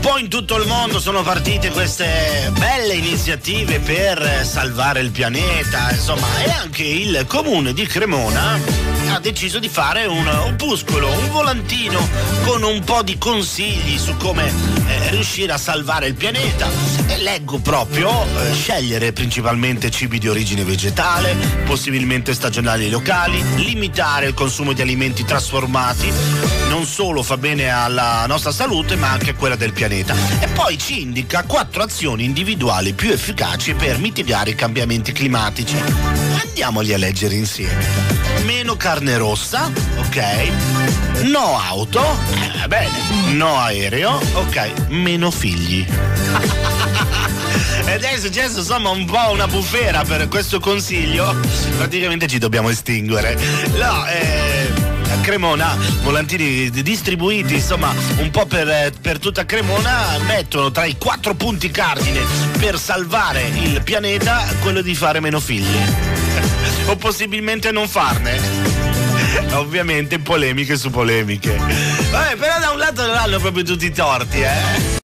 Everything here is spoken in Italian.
po' in tutto il mondo sono partite queste belle iniziative per salvare il pianeta, insomma, e anche il comune di Cremona ha deciso di fare un opuscolo, un volantino con un po' di consigli su come riuscire a salvare il pianeta. E leggo proprio scegliere principalmente cibi di origine vegetale, possibilmente stagionali e locali, limitare il consumo di alimenti trasformati, non solo fa bene alla nostra salute ma anche a quella del pianeta. E poi ci indica 4 azioni individuali più efficaci per mitigare i cambiamenti climatici. Andiamoli a leggere insieme. Meno carne rossa, ok. No auto, bene. No aereo, ok. Meno figli. Ed è successo insomma un po' una bufera per questo consiglio. Praticamente ci dobbiamo estinguere. No, a Cremona, volantini distribuiti insomma un po' per tutta Cremona, mettono tra i 4 punti cardine per salvare il pianeta quello di fare meno figli o possibilmente non farne. Ovviamente polemiche su polemiche. Vabbè, però da un lato non hanno proprio tutti i torti,